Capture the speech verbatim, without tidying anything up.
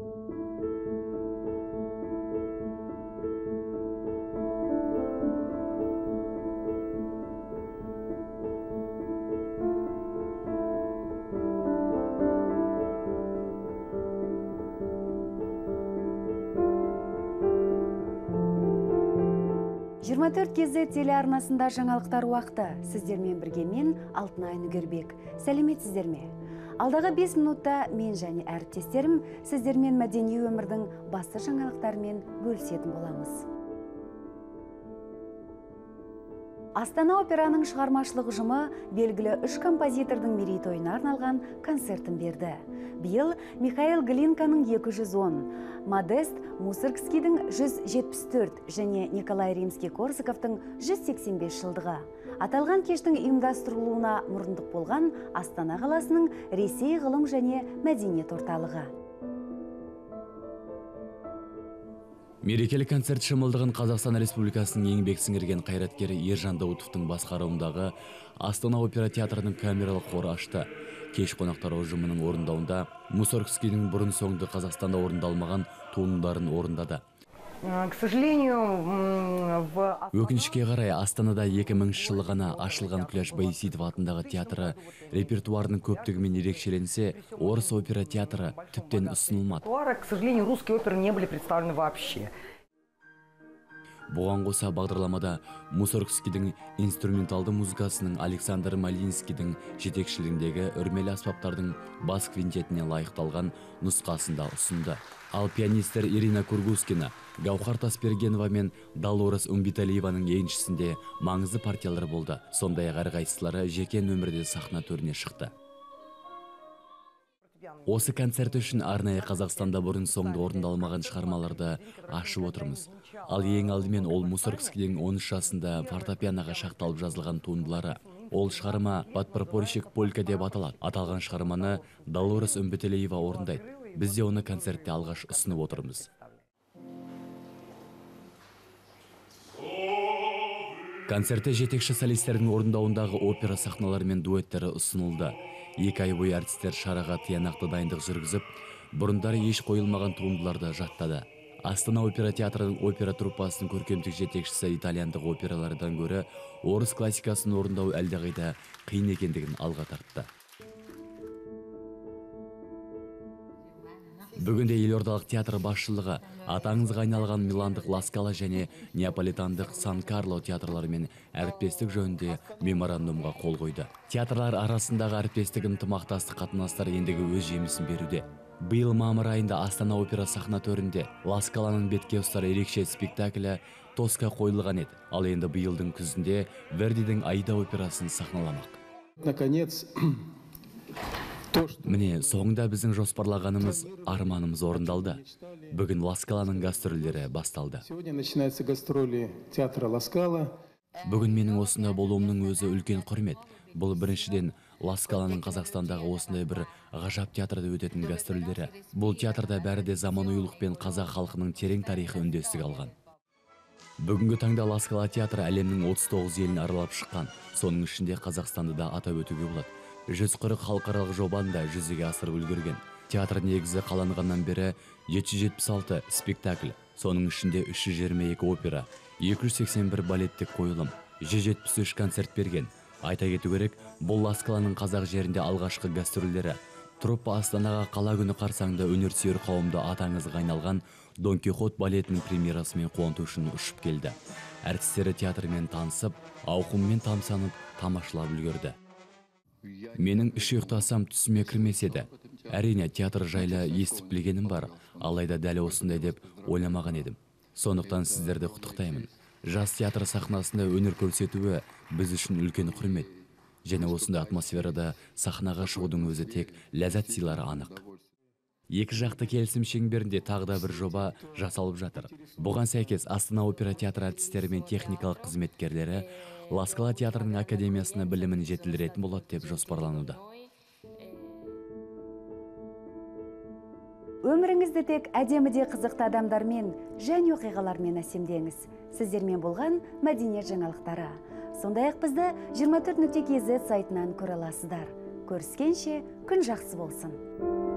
жиырма төрт кезі телеарнасында жаңалықтар уақыты. Сіздермен бірге мен Алтынай Нүгербек. Сәлеметсіздер ме? Алдағы бес минутта мен және әріптестерім сіздермен мәдени өмірдің басты жаңалықтарымен бөлісетін боламыз. Астана операның шығармашылық ұжымы белгілі үш композитордың мерейтойына арналған концертін берді. Биыл Михаил Глинканың екі жүз он, Модест Мусоргскийдің жүз жетпіс төрт және Николай Римский-Корсаковтың жүз сексен бес жылдығы. Аталған кештің ұйымдастырылуына мұрындық болған Астана қаласының Ресей ғылым және мәдениет орталығы. Мерекелік концерт шымылдығын Қазақстан Республикасының еңбек сіңірген қайраткері Ержан Даутовтың басқаруындағы Астана опера театрының камералық қоры ашты. Кеш қонақтар ұжымының орындауында Мусоргскийдің бұрын соңды Қазақстанда орындалмаған туындыларын орындады. Өкінішке қарай Астанада екі мыңыншы жылы ғана ашылған Күләш Байсейітова атындағы театры репертуарының көптігімен ерекшеленсе, орыс опера театры тіптен ұсынылмады. К сожалению, русские оперы не были представлены вообще. Бұған қоса бағдарламада Мусоргскийдің инструменталды музыкасының Александр Малинскийдің жетекшілігіндегі үрмелі аспаптардың бас квинтетіне лайықталған нұсқасында ұсынды. Ал пианистер Ирина Кургускина, Гаухар Таспергенова мен Долорес Умбиталиеваның еншісінде маңызды партиялар болды. Сондай-ақ әрқайсылары жеке нөмірде сахна төріне шықты. Осы концерт үшін арнайы Қазақстанда бұрын соңды орындалмаған шығармаларды ашып отырмыз. Ал ең алдымен ол Мусоргскийдің он үш жасында фортепианоға шақталып жазылған туындылары. Ол шығарма «Подпропорщик Полька» деп аталады. Аталған шығарманы Долорес Умбиталиева орындайды. Біз де оны концертте алғаш ұсынып отырмыз. Концертте жетекші солистердің орындауындағы опера сахналары мен дуэттері ұсынылды. Екі ай бойы әртістер шараға тиянақты дайындық жүргізіп, бұрындары еш қойылмаған туындыларды жаттады. Астана опера театрының опера труппасының көркемдік жетекшісі итальяндық опералардан гөрі орыс классикасын орындау әлдеқайда қиын екендігін алға тартты. Бүгінде елордалық театр басшылығы атаңызға айналған миландық Ла Скала және неаполитандық Сан-Карло театрларымен әріптестік жөнінде меморандумға қол қойды. Театрлар арасындағы әріптестік ынтымақтастық қатынастар ендігі өз жемісін беруде. Биыл мамыр айында Астана опера сахна төрінде Ла Скаланың бетке ұстар ерекше спектаклі Тоска қойылған еді. Ал енді биылдың күзінде Вердидің Аида операсын сахналамақ. Наконец, Міне, соңында біздің жоспарлағанымыз, арманымыз орындалды. Бүгін Ла Скаланың гастрольдері басталды. Сегодня начинаются гастроли театра Ла Скала. Бүгін менің осында болуымның өзі үлкен құрмет. Бұл біріншіден Ла Скаланың Қазақстандағы осындай бір ғажап театрда өтетін гастрольдері. Бұл театрда бәрі де заманауилық пен қазақ халқының терең тарихы үндестік алған. Бүгінгі таңда Ла Скала театры әлемнің отыз тоғыз елін аралап шыққан. Соның ішінде Қазақстанды да атап өтуге болады. жүз қырық халықаралық жобаны да жүзеге асырып үлгерген. Театр негізі қаланғаннан бері жеті жүз жетпіс алты спектакль, соның ішінде үш жүз жиырма екі опера, екі жүз сексен бір балеттік қойылым, жүз жетпіс үш концерт берген. Айта кету керек, бұл Ла Скаланың қазақ жерінде алғашқы гастрольдері. Труппа Астанаға қала күні қарсаңда өнерсүйер қауымды атаңызға айналған Дон Кихот балетінің премьерасымен қуанту үшін ұшып келді. Әртістері театрмен танысып, ауқыммен тамсанып, тамашалап үлгерді. Менің үш ұйықтасам түсіме кірмес еді. Әрине, театр жайлы естіп білгенім бар, алайда дәл осындай деп ойламаған едім. Сондықтан сіздерді құттықтаймын. Жас театр сахнасында өнер көрсетуі біз үшін үлкен құрмет. Және осындай атмосферада сахнаға шығудың өзі тек ләззат сыйлары анық. Екі жақты келісім шеңберінде тағы да бір жоба жасалып жатыр. Бұған сәйкес Астана опера театры әртістері мен техникалық қызметкерлері Ла Скала театрының академиясына білімін жетілдіретін болады деп жоспарлануда. Өміріңізді тек әдеміде қызықты адамдармен және оқиғалармен әсемдеңіз. Сіздермен болған мәдениет жаңалықтары. Сондай-ақ бізді жиырма төрт нүкте кз сайтынан көре аласыздар. Көріскенше күн жақсы болсын.